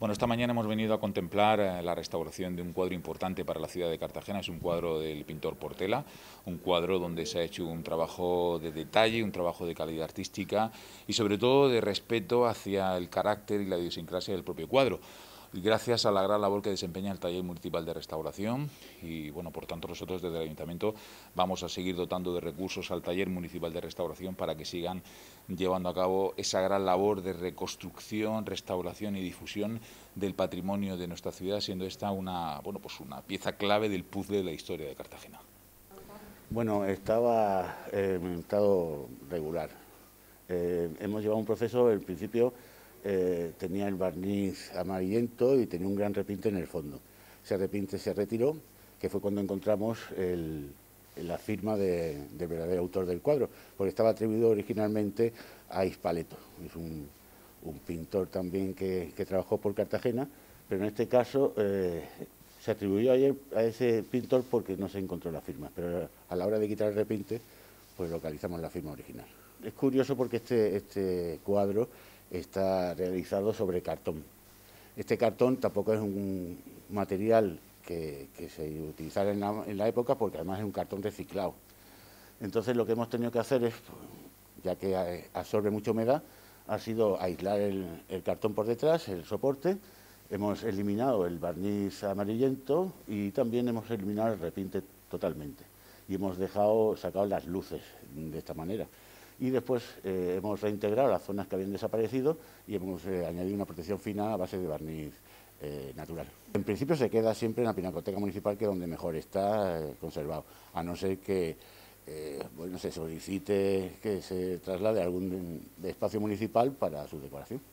Bueno, esta mañana hemos venido a contemplar la restauración de un cuadro importante para la ciudad de Cartagena. Es un cuadro del pintor Portela, un cuadro donde se ha hecho un trabajo de detalle, un trabajo de calidad artística y sobre todo de respeto hacia el carácter y la idiosincrasia del propio cuadro. Y gracias a la gran labor que desempeña el Taller Municipal de Restauración y, bueno, por tanto nosotros desde el Ayuntamiento vamos a seguir dotando de recursos al Taller Municipal de Restauración para que sigan llevando a cabo esa gran labor de reconstrucción, restauración y difusión del patrimonio de nuestra ciudad, siendo esta una pieza clave del puzzle de la historia de Cartagena. Bueno, estaba en estado regular. Hemos llevado un proceso, en principio tenía el barniz amarillento y tenía un gran repiente en el fondo. Ese repiente se retiró, que fue cuando encontramos la firma del verdadero autor del cuadro, porque estaba atribuido originalmente a Hispaleto. Es un pintor también que trabajó por Cartagena, pero en este caso se atribuyó ayer a ese pintor porque no se encontró la firma, pero a la hora de quitar el repiente, pues localizamos la firma original. Es curioso porque este cuadro está realizado sobre cartón. Este cartón tampoco es un material que se utilizara en la época, porque además es un cartón reciclado. Entonces lo que hemos tenido que hacer es, ya que absorbe mucha humedad, ha sido aislar el cartón por detrás, el soporte. Hemos eliminado el barniz amarillento y también hemos eliminado el repiente totalmente. Y hemos sacado las luces de esta manera. Y después hemos reintegrado las zonas que habían desaparecido y hemos añadido una protección fina a base de barniz natural. En principio se queda siempre en la Pinacoteca Municipal, que es donde mejor está conservado, a no ser que se solicite que se traslade a algún espacio municipal para su decoración.